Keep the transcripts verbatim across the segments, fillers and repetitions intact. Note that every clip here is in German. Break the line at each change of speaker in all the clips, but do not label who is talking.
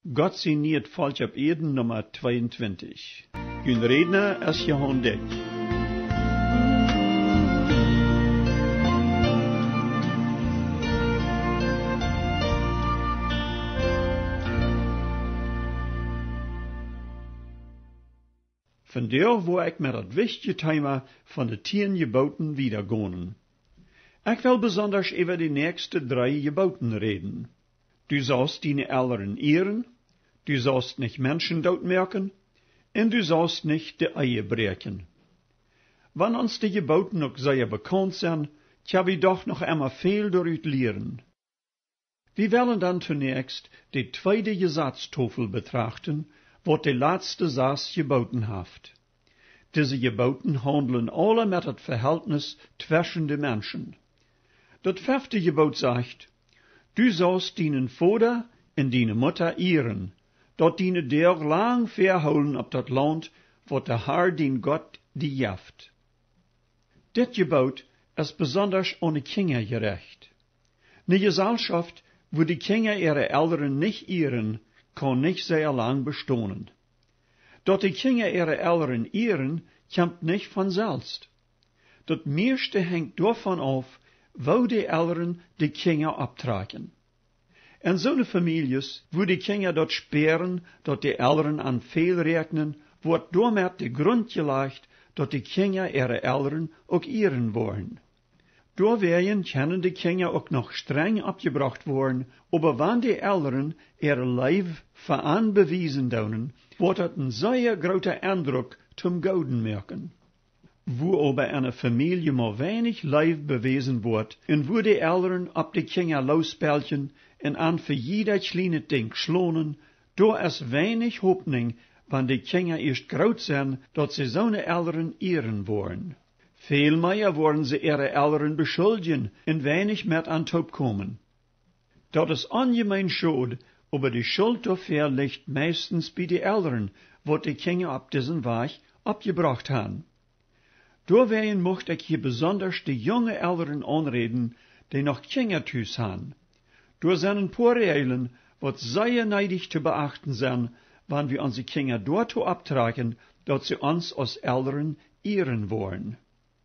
Gott, sien nieet Volk op Erden nummer tweeëntwintig. Hun redner is Johan Dyck. Vandaag wil ik met het wichtige thema van de tien geboten wiedergonen. Ik wil besonders over de nächste drei geboten reden. Du sollst deine Eltern ehren, du sollst nicht Menschen doodmerken, en du sollst nicht de Ehe breken. Wann uns die geboten ook sehr bekannt zijn, tja wir doch noch einmal viel daaruit leren. Wir wollen dann zunächst die tweede Gesetztafel betrachten, wat de laatste Satz geboten haft. Diese geboten handeln alle met het Verhältnis zwischen de Menschen. Dat vijfde gebot sagt, du sollst deinen Vater en deine Mutter ehren, dat deine der lang verholen op dat land, wat de Herr dien Gott die jaft. Dit gebot is besonders aan de Kinder gerecht. Ne Gesellschaft, wo die Kinder ihre Eltern nicht ehren, kann nicht sehr lang bestehen. Dat die Kinder ihre Eltern ehren, kommt nicht von selbst. Das meiste hängt davon auf, wo die Eltern die Kinder abtragen. In zo'n families, wo die Kinder dort speren, dat die Eltern an veel rekenen, wordt daarmee de grond gelegd, dat die Kinder ihre Eltern ook ehren wollen. Doorwegen können die Kinder ook nog streng abgebracht worden, aber wann die Eltern ihre Leib veranbewiesen doen, wordt het een zeer grote Eindruck zum Gouden merken. Wo aber eine Familie maar weinig Leib bewiesen wordt, en wo die Eltern op die Kinder lospelchen, en aan für jeder kleine Ding schlonen, da is weinig Hoffnung, wann die Kinder erst groot zijn, dat sie zo'n Eltern ehren wollen. Veel meer worden sie ihre Eltern beschuldigen en weinig met aan top komen. Dat is ongemein schade, aber die Schuld dafür liegt meistens bei den Eltern, wat die Kinder op diesen Weg abgebracht haben. Doorwegen mocht ik hier besonders die junge Eltern aanreden, die nog Kinderthuis haben. Door zijn een paar Regeln, wat zeer neidig te beachten zijn, wanneer we onze Kinder daartoe abtragen, dat ze ons als Eltern ehren wollen.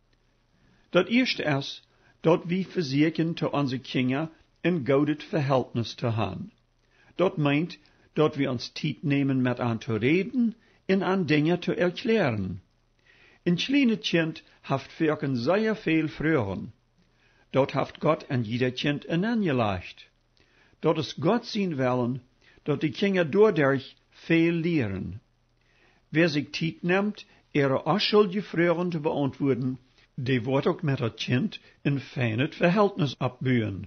Dat eerste is, dat we verzekeren te onze Kinder een gouden verhältnis te hebben. Dat meint, dat we ons tijd nemen met aan te reden en aan dingen te erklären. Een kleine kind heeft werken zeer veel vreugden. Dat heeft Gott aan jeder kind een aangelegd. Dat is Gott sien willen, dat die Kinder doordat veel leren. Wer zich tijd neemt, ihre onschuldige vragen te beantwoorden, die wordt ook met het kind een fijn verhältnis opbouwen.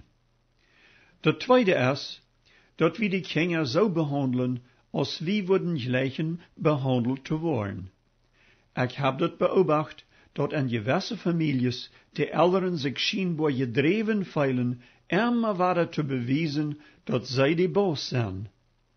Dat tweede is, dat we die Kinder zo behandelen, als wie worden gleichen behandeld te worden. Ik heb dat beobacht, dat in gewisse families de Eltern zich schijnbaar gedreven feilen, immer weiter te bewijzen, dat zij die Boss zijn.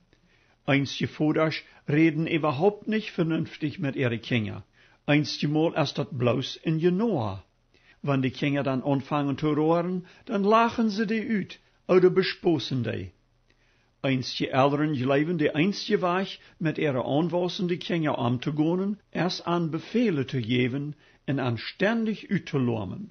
Einstje Vaters reden überhaupt nicht vernünftig mit ihre Kinder. Einstje Mal ist dat bloß in Genoa. Wenn die Kinder dann anfangen zu rohren, dann lachen sie die uit, oder bespossen die. Einstje Eltern geloven die einstje Weg, mit ihre aanwasende Kinder umzugehen, erst an Befehle zu geben en anständig uitzulormen.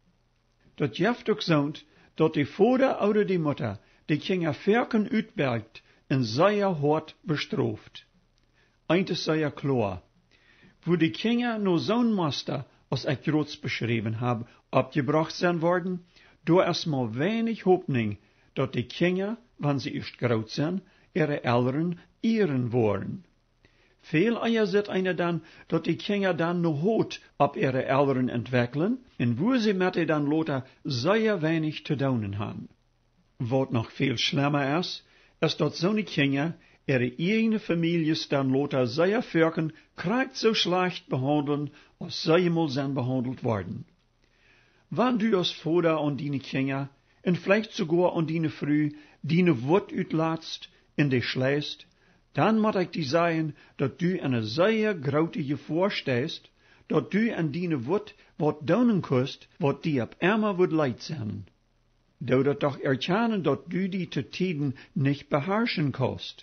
Dat jeft ook zoont, dat die Vater oder die Mutter die Kinder verken uitbergt en sehr hart bestraft. Eint is sehr klar. Wo die Kinder nur zo'n Master, als ik reeds beschreven heb, abgebracht zijn worden, door is maar weinig Hoffnung, dat die Kinder, wanneer ze eerst groot zijn, ihre Eltern ehren wollen. Veel eher zit einer dan, dat die Kinder dan nog hoot op ihre Eltern entwickeln, en wo sie met die dan later sehr wenig te doen haben. Wat nog veel schlimmer is, is dat zo'n Kinder ihre eigene Families dan later sehr verken, krijgt so schlecht behandeln, als zij mal zijn behandelt worden. Wanneer du als Vater an deine Kinder, en vielleicht sogar an deine Frau, deine Wort uitlaatst en die schleist, dan moet ik die zeggen, dat du een zeer grote gevaar stehst, dat du aan deine Wort wat doen kust, wat die op immer wordt leid zijn. Doe dat toch erkennen, dat du die te tiden nicht beherrschen kannst.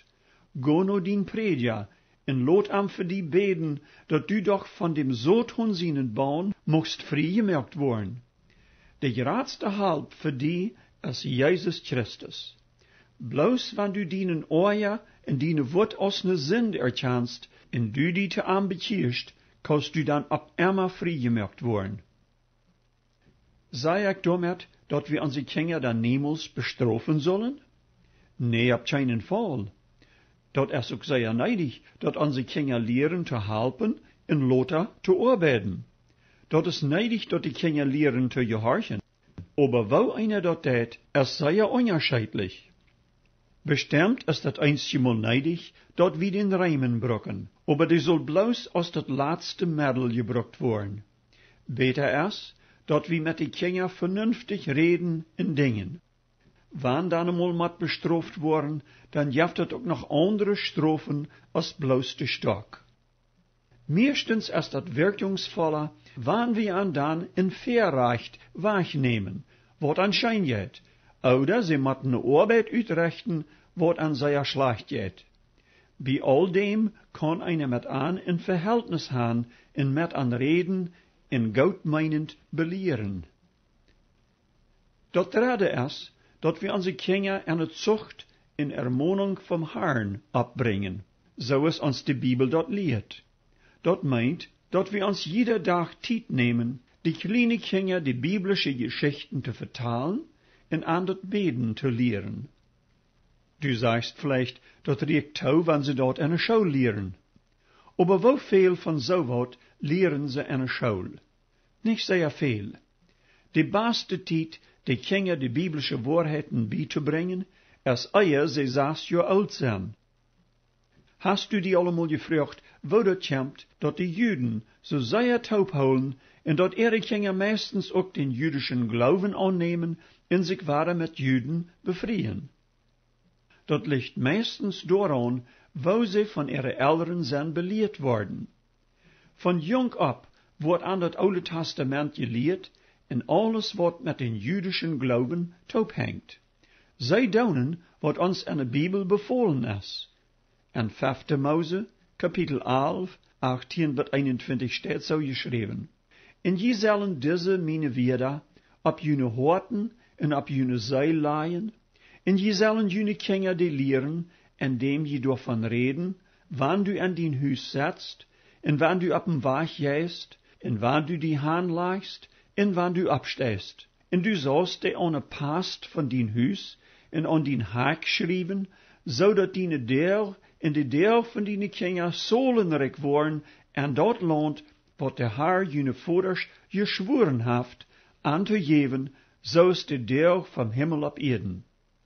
go no din predja, en lot am für die beden, dat du doch von dem Sod hun sienen Baun mocht vrijgemerkt worden. De geraadste halp für die als Jesus Christus. Bloos wann du dienen oja en diene wort aus ne Sinn erkennst, en du die te aanbekierst, kannst du dan ab immer vrijgemerkt worden. Sei ich damit, dat wir unsere Kinder dann niemals bestrafen sollen? Nee, ab keinen Fall. Dat is ook sehr neidig, dat unsere Kinder lehren zu helpen en Lothar zu arbeiten. Dat is neidig, dat die Kinder lehren zu gehorchen. Aber wo einer dat tät, es sei ja unerscheidlich. Bestimmt ist dat einstmal neidig, dat wir den Reimen brocken, aber die soll bloß aus dat laatste Mittel gebruckt worden. Beter ist, dat wir mit die Kinder vernünftig reden in Dingen. Wann dann einmal mat bestraft worden, dann jaft het ook noch andere Strophen als bloß de Stock. Meestens ist dat wirkungsvoller, wann wir an dann in Verrecht wahrnehmen, wat an Schein geht, oder sie mat ne Arbeit uitrichten, wat an sehr schlecht geht. Bei all dem kann einer mit an in Verhältnis haben, in mit an reden, in Gott meinend belehren. Dat rede is, dat wir unsere Kinder an het Zucht in Ermahnung vom Herrn abbringen, so es uns die Bibel dort lehrt. Dat meint, dat wir uns jeder Tag Zeit nehmen, die kleine Kinder die biblische Geschichten zu vertalen und an das Beten zu lehren. Du sagst vielleicht, dat riecht tau, wenn sie dort eine Schule lehren. Aber wo viel von so wat lehren sie in der Schule? Nicht sehr viel. Die beste Zeit, die Kinder die biblische Wahrheiten beizubringen, als ehe sie sechs Jahre alt sind. Hast du die allemal gefragt, wo das kommt, dat die Juden so sehr taub holen und dat ihre Kinder meistens auch den jüdischen Glauben annehmen und sich weiter mit Juden befreien? Dat liegt meistens daran, wo sie von ihren Eltern sind belehrt worden. Von jung ab wordt an das Oude Testament gelehrt en alles wat met den jüdischen Glauben taub hängt. Zij doen wat ons in de Bibel befohlen is. In vijfde Mose, kapitel elf, achttien tot eenentwintig steht so geschrieben. En je zullen deze meine Weder op jene horten en op jene zij laaien, en je zullen jene Kinder die leren, indem je davon reden, wann du an din huis setzt, en wann du op dem Weg gehst, en wann du die Hand legst, en wann du abstehst. En du sollst de an Past von din huis, en an din Haak schrijven, zodat dine deel en de deel van dine Kinder solenrijk worden, en dat land wat de Herr jene Voders geschworen heeft, aan te geven, zoals de deel vom Himmel op Erden.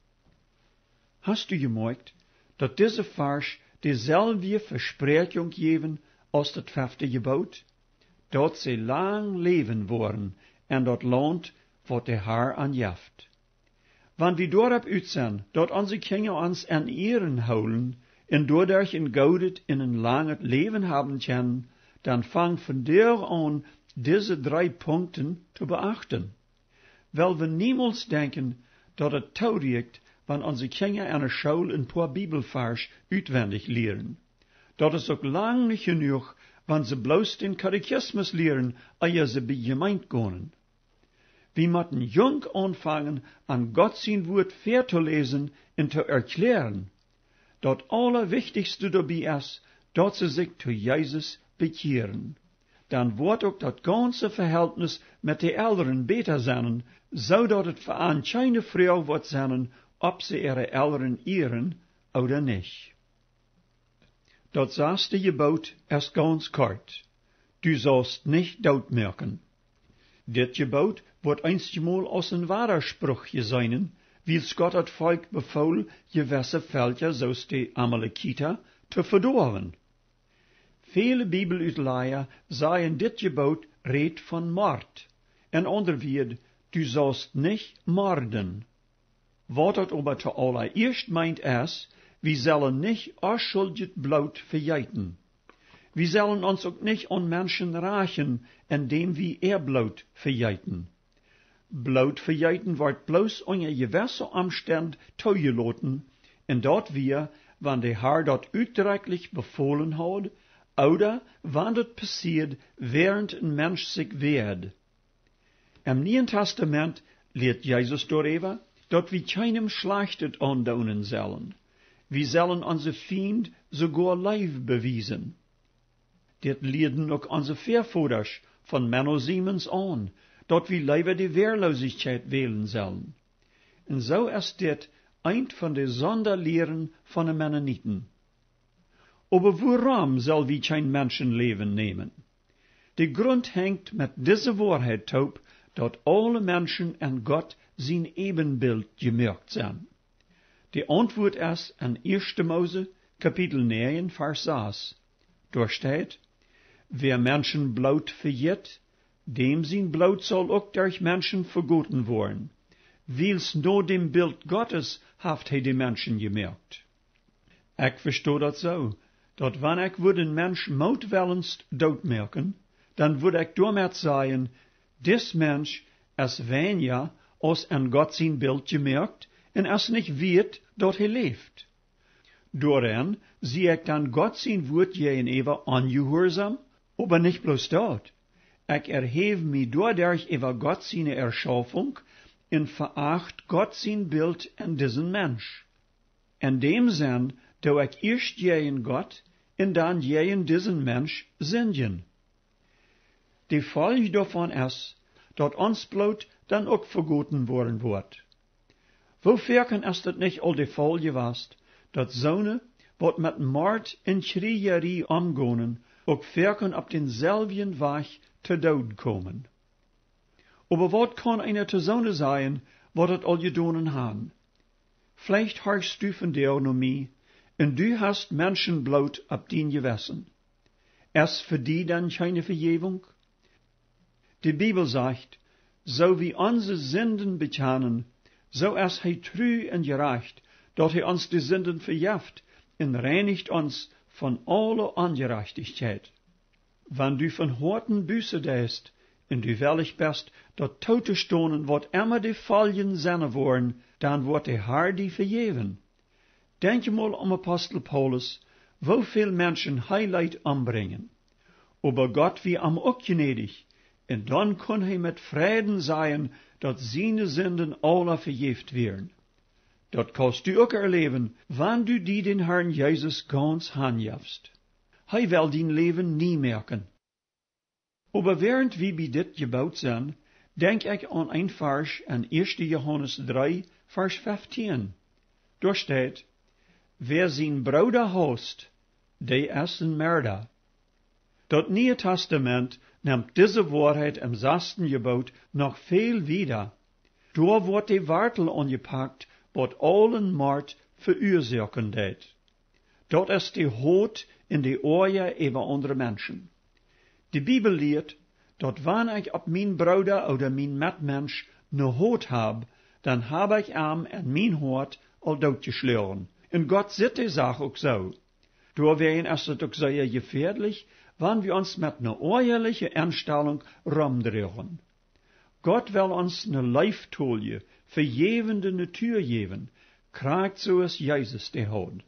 Hast du gemerkt, dat diese Vers dezelfde Versprechung geven als das vijfde Gebot? Dat ze lang leven worden, en dat land wat de Herr aanjaft. Wann wir dorop uit zijn, dat onze Kinder ons an Ehren houden, en doordat in Goudet in een langes Leben haben können, dann fang von der an, diese drei Punkten zu beachten. Weil wir niemals denken, dat het touwriekt, wann onze Kinder an der Schule een paar Bibelvers uitwendig leren. Dat is ook lang niet genoeg, wann sie bloß den Katechismus lehren, ehe sie bei Gemeinde gehen. Wir müssen jung anfangen, an Gott sein Wort fair zu lesen und zu erklären. Das Allerwichtigste dabei ist, dass sie sich zu Jesus bekehren. Dann wird auch das ganze Verhältnis mit den Eltern besser sein, so dass es für eine keine Frage wird sein, ob sie ihre Eltern ehren oder nicht. Das sechste Gebot ist ganz kort. Du sollst nicht doodmerken. Dit Gebot wird einstmal aus een Widerspruch sein, wie es Gott het Volk befohlen, gewisse Völker, zoals die Amalekiter, zu verdorven. Viele Bibeluitleier sagen dit Gebot redt von Mord, en ander wird, du sollst nicht morden. Wat het aber zuallererst meint ist, wir sollen nicht unschuldig Blut verjeiten. Wir sollen uns auch nicht an Menschen rächen, indem wir ihr Blut verjeiten. Blut verjeiten wird bloß unter gewisser Umstand zugelassen, En dat wir, wann de Herr dat uitdrücklich befohlen had, oder wann dat passiert, während ein Mensch sich wehrt. Im Neuen Testament leert Jesus darüber, dat wir keinem Schlechtes andaunen sollen. Wir sollen onze Feind sogar Leib bewiesen. Dit leerden ook onze Voorvoders von Menno Siemens an, dat wir lieber die Wehrlosigkeit wählen sollen. En so ist dit ein von de Sonderlehren von den Mennoniten. Aber warum soll wir kein Menschenleben nehmen? Der Grund hängt mit dieser Wahrheit taub, dat alle Menschen an Gott sein Ebenbild gemerkt sind. Die Antwort ist in erster Mose, Kapitel neun, Vers sechs. Dort steht, wer Menschen Blut verjet, dem sein Blut soll auch durch Menschen vergoten worden. Wils nur dem Bild Gottes haft hij die Menschen gemerkt. Ich verstehe das so, dat wann ich würde ein Mensch moutwellens doodmerken, dann würde ich damit sagen, dis Mensch ist weniger als an Gott sein Bild gemerkt, en es nicht wird, dat hij leeft. Doorheen zie ik dan Gott sein Wort gegenüber ongehoorzaam, aber nicht bloß dort. Ich erhebe mich dadurch über Gott seine Erschaffung und veracht Gott sein Bild in diesen Mensch. In dem Sinn, da ich erst gegen Gott und dann gegen diesen Mensch sündigen. Die Folge davon ist, dass uns Blut dann auch vergoten worden wird. Wofür ist es nicht all die Fall gewesen, dass Söhne, wat mit Mord und Kriegerie umgehen, auch verken auf denselben Weg te dood kommen. Aber wat kann einer te Söhne sein, wat het all gedonen han? Vielleicht hast du von der noch nie, und du hast Menschenblut ab den gewessen. Ist für die dann keine Vergebung? Die Bibel sagt, so wie unsere Sünden bekennen, so ist hij treu und gerecht, dat hij uns die Sünden verjaft und reinigt uns von aller Ungerechtigkeit. Wenn du von Horten Büße deist, und du willig bist, dat tote stonen, wat immer die Fallen seine worden, dann wird der Herr die vergeven. Denk je mal am Apostel Paulus, wo viel Menschen Heiligkeit anbringen. Aber Gott wie am auch gnädig, und dann kann hij mit Frieden sein, dat seine Sünden alle vergeft werden. Dat kannst du auch erleben, wann du die den Herrn Jesus ganz handjafst. Hij will dein Leben nie merken. Aber während wir bei dit gebaut sind, denk ich an ein Vers in erster Johannes drei, Vers fünfzehn. Dort steht, wer sein Bruder hasst, der ist ein Mörder. Das Neue Testament nimmt diese Wahrheit im sechsten Gebot noch viel wieder. Da wird die Wartel angepackt, wat allen Mord verursachen det. Dat ist die Haut in die Ohren über andere Menschen. Die Bibel lehrt, dat wann ich ab mein Bruder oder mein Mitmensch ne Haut hab, dann hab ich ihm in mein Hort al doodgeschlagen. Und Gott sieht die Sache auch so. Daher ist es auch sehr gefährlich, wenn wir uns mit einer ehrlichen Einstellung rumdrehen. Gott will uns eine Leiftolie, verjewende Natur geben, kriegt so es Jesus die hat.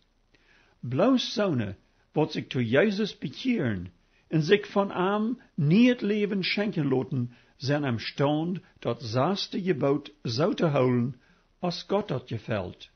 Bloß Söhne, wat sich zu Jesus bekehren und sich von ihm nieet Leben schenken lassen, sind am Stand, dat sechste Gebot so zu holen, als Gott dat gefällt.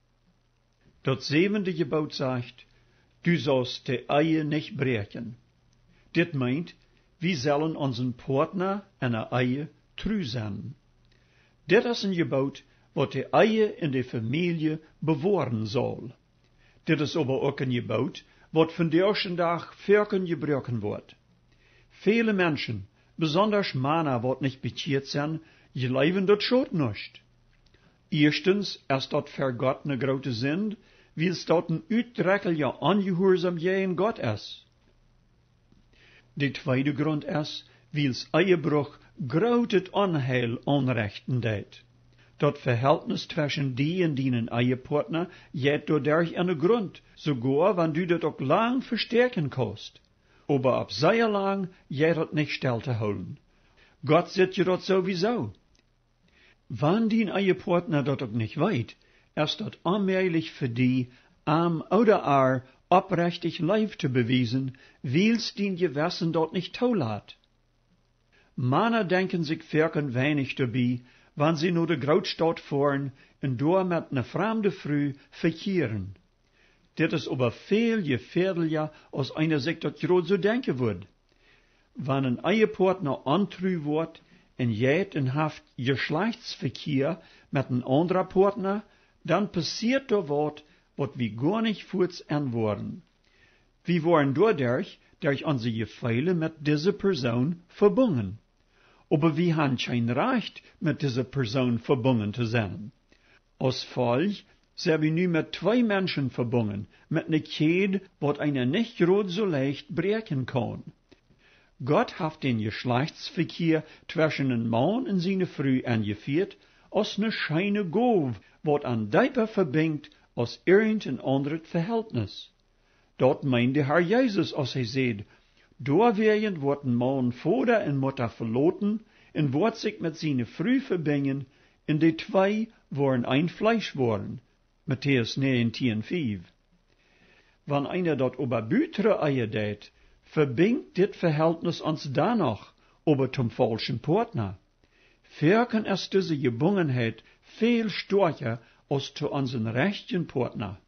Das siebente Gebot sagt, du sollst die Ehe nicht brechen. Dit meint, wir sollen unseren Partner in der Ehe treu sein. Dit ist ein Gebot, wat die Ehe in der Familie bewahren soll. Dit ist aber auch ein Gebot, wat von der ersten Tag verken gebrochen wird. Viele Menschen, besonders Männer, wat nicht bekehrt sind, leben dort schon nicht. Erstens ist dort für Gott eine große Sünde, weil es dort ein uitdrücklicher Ungehorsam gegen Gott ist. Der zweite Grund ist, weil es Ehebruch großes Unheil anrichten det. Das Verhältnis zwischen die und deinen Ehepartner geht dadurch an den Grund, sogar wenn du das auch lang verstärken kannst. Aber ab sehr lang geht das nicht still zu holen. Gott sieht dir das sowieso. Wenn dein Ehepartner das auch nicht weiß, ist dat onmöglich für die, am oder ar oprechtig Leib zu bewiesen, weil's din Gewissen dort nicht tolat. Männer denken sich verken wenig dabei, wann sie nur de Grootstad fahren und door mit ne fremde Frau verkehren. Dit is aber viel gefährlicher, als einer sich dat grad so denken würde. Wenn ein Ehepartner antrü wordt en jet en haft Geschlechtsverkehr mit een anderer Partner, dann passiert da wat, wat wir gar nicht voets worden. Wir waren dadurch, durch unsere Gefühle mit dieser Person verbunden. Aber wir haben kein Recht, mit dieser Person verbunden zu sein. Als Volk sind wir nu mit zwei Menschen verbunden, mit einer Kette, wat einer nicht grad so leicht brechen kann. Gott hat den Geschlechtsverkehr zwischen einem Mann und seiner Frau angeführt, als eine scheine Gove, wat an dieper verbindt als irgendein anderes Verhältnis. Dort meint der Herr Jesus, als er sagt, doorwegen wordt ein Mann Vater und Mutter verloten und wordt sich mit seiner Frau verbinden, und die zwei worden ein Fleisch worden. Matthäus neunzehn, fünf. Wenn einer dort über bütere Eier deit, verbindt dit Verhältnis uns danach, aber zum falschen Partner. Verken ist diese Gebungenheit viel stärker als zu unseren rechten Partner.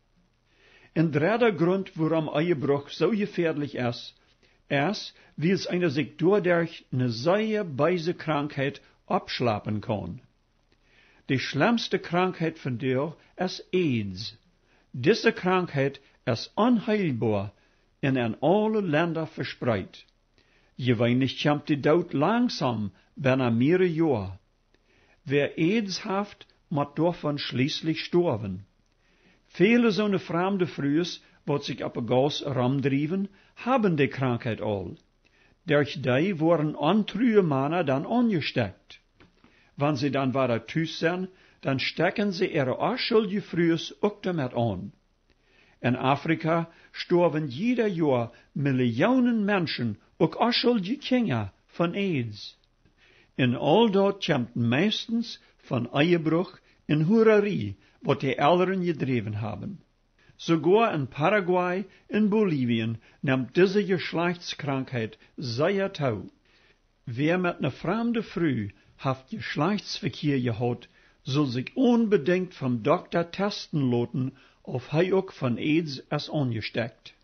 Ein dritter Grund, warum Ehebruch so gefährlich ist, ist, wie es einer sich dadurch eine sehr böse Krankheit abschlappen kann. Die schlimmste Krankheit von der ist AIDS. Diese Krankheit ist unheilbar und in alle Länder verspreit. Gewöhnlich kommt die Tod langsam, binnen mehrere Jahre. Wer AIDS haft, muss davon schließlich sterben. Viele so eine fremde Frühes, wat sich op een Gas ramdrieven, haben die Krankheit all. Durch die worden antrühe Männer dann angesteckt. Wenn sie dann wieder thuis sind, dann stecken sie ihre unschuldige Frühes auch damit an. In Afrika sterben jeder Jahr Millionen Menschen, auch unschuldige Kinder, von AIDS. In all dort kommt meistens von Ehebruch und Hurerie, wat die Eltern gedreven haben. Sogar in Paraguay, in Bolivien, nimmt diese Geschlechtskrankheit sehr tau. Wer mit einer fremden Frau haft Geschlechtsverkehr gehad, soll sich unbedingt vom Doktor testen lassen, ob er auch von AIDS ist angesteckt.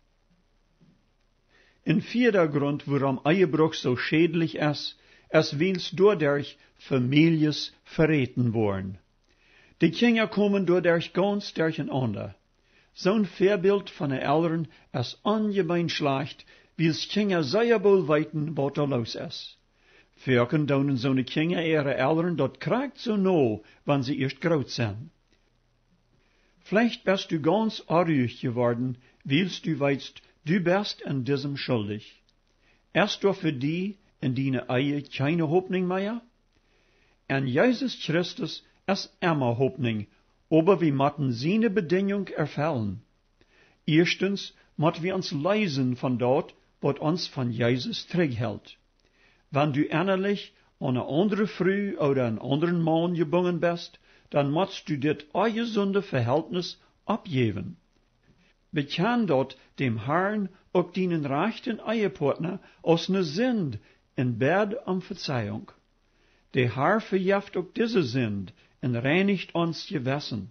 Ein vierter Grund, warum Ehebruch so schädlich ist, ist, weil dadurch Families verraten worden. Die Kinder kommen dadurch ganz durcheinander. Zo'n Vorbild von den Eltern ist ungemein schlecht, wie es Kinder sehr wohl weiten, was da los ist. Verken daunen zo'n Kinder ihre Eltern dort kriegt so no, wenn sie erst groß sind. Vielleicht bist du ganz arrüig geworden, weilst du weißt, du bist an diesem schuldig. Ist doch für die in deine Ehe keine Hoffnung mehr? An Jesus Christus ist immer Hoffnung, aber wir müssen seine Bedingung erfüllen. Erstens müssen wir uns leisen von dort, was uns von Jesus zurückhält. Wenn du innerlich an eine andere Frau oder einen anderen Mann gebunden bist, dann musst du das ungesunde Verhältnis abgeben. Bekenn dort dem Herrn auch deinen rechten Ehepartner aus ne Sünd in Bett um Verzeihung. Der Herr verjäft auch diese Sünd und reinigt uns Gewissen.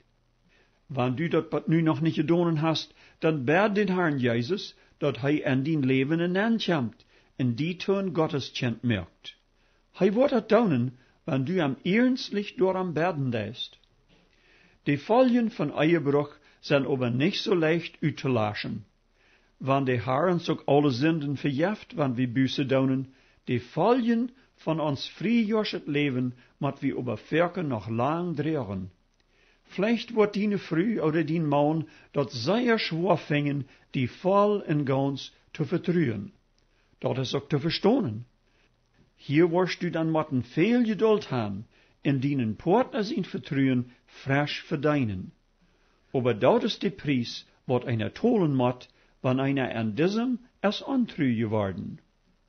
Wenn du das nu noch nicht getan hast, dann bett den Herrn Jesus, dass er in dein Leben hineinkommt, in die tun Gottes Kind merkt. Er wird das tun, wenn du am ernstlich durch am Beten deist. Die Folgen von Ehebruch sind aber nicht so leicht auszulaschen. Wenn der Herr uns auch alle Sünden verjäft, wenn wir Buße tun, die Folgen von uns frühjährigen Leben, mat wir über Verken noch lang drehen. Vielleicht wird deine Frau oder dein Mann dort sehr schwer fingen, die voll und ganz zu vertrühen. Dort ist auch zu verstohnen. Hier wirst du dann matten viel Geduld haben, in deinen Partner sein Vertrühen frisch verdienen. Aber dort ist der Preis, wat einer tolen matt, wenn einer an diesem es untreu geworden.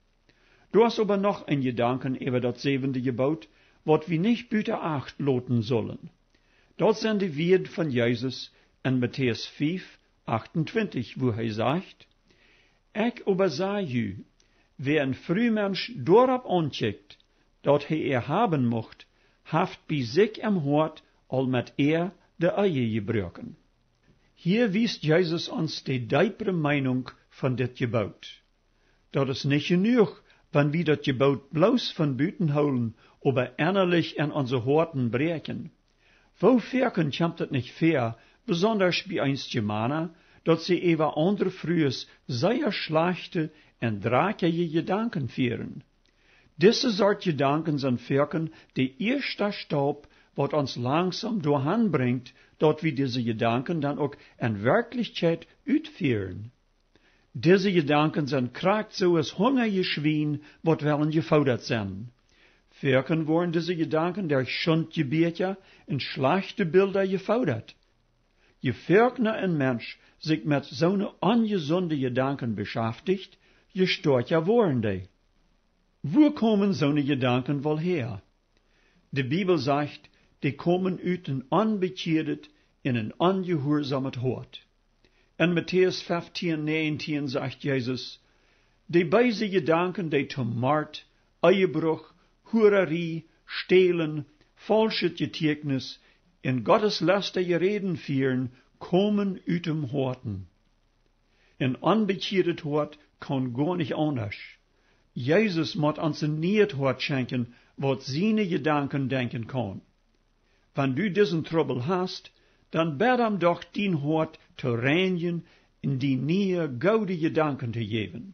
Du hast aber noch ein Gedanken über das siebente Gebot, wat wir nicht büter acht loten sollen. Dat zijn de woorden van Jezus in Matthäus vijf, achtentwintig, wo hij zegt, Ik oberzei u, wer een frühmensch dorop aancheckt, dat hij er haben mocht, haft bij zich im hart al met er de eie gebruiken. Hier wiest Jezus ons de diepere Meinung van dit gebouw. Dat is niet genoeg, wenn wir dat gebouw bloos van buiten houden, aber innerlich in onze harten breken. Wo verken kommt het niet fair, besonders bij eens Germanen, dat ze even andere frühes sehr schlechte en drakige Gedanken führen. Diese soort Gedanken zijn verken de eerste stap, wat ons langsam doorheen brengt, dat we deze Gedanken dan ook in Wirklichkeit uitführen. Diese Gedanken zijn kracht zoals hungerige Schwein, wat willen gefouderd zijn. Verken worden diese Gedanken der Schundgebete en schlechte Bilder gefouderd. Je verkner een mens zich met zo'n ongesunde Gedanken beschäftigt, je stort ja worden die. Wo kommen zo'n Gedanken wohl her? De Bibel sagt, die kommen uit een onbekeerdet in een ongehoorzamet hart. In Matthäus vijftien, negentien sagt Jesus, die beise Gedanken, die zum Mord, Ehebruch, Hurerie, Stehlen, falsche Getuignis, in Gottes lästige Reden führen, kommen uit dem Horten. Ein unbekehrtes Hort kann gar nicht anders. Jesus moet ons een nieet Hort schenken, wat seine Gedanken denken kann. Wenn du diesen Trouble hast, dann bed ihm doch dein Hort zu reinigen, in die nie goude Gedanken zu geben.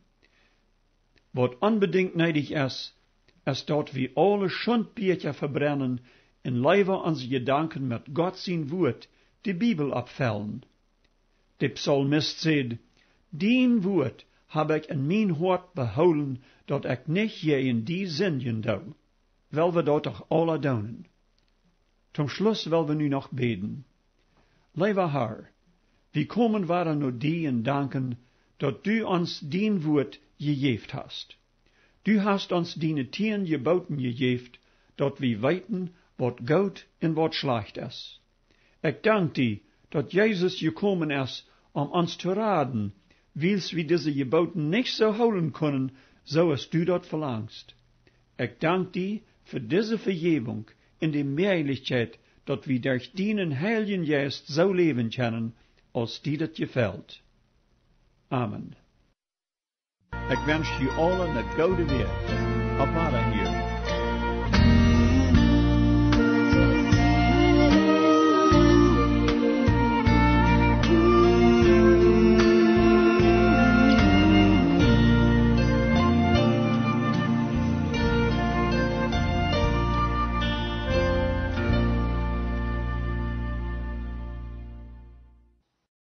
Wat unbedingt nötig ist, ist, dat wir alle Schundbücher verbrennen, en leven onze Gedanken met Gott zijn woord, die Bibel abfällen. De Psalmist zegt, dien woord heb ik in mijn hart behouden, dat ik niet je in die zinnen doe. Wel we dat toch alle doen. Zum Schluss wil we nu nog beten. Lieve Herr, wie komen waren nur die en danken, dat du ons dien woord gegeven hast. Du hast ons die tien geboten gegeven, dat we weten, wat goed en wat slecht is. Ik dank die, dat Jezus gekomen is, om ons te raden, wils we deze geboten niet zo houden kunnen, zoals du dat verlangst. Ik dank die voor deze vergeving en de Möglichkeit, dat we durch dienen Heiligen Geist zo leven kunnen, als die dat gefällt. Amen. Ik wens je allen een goede week. Op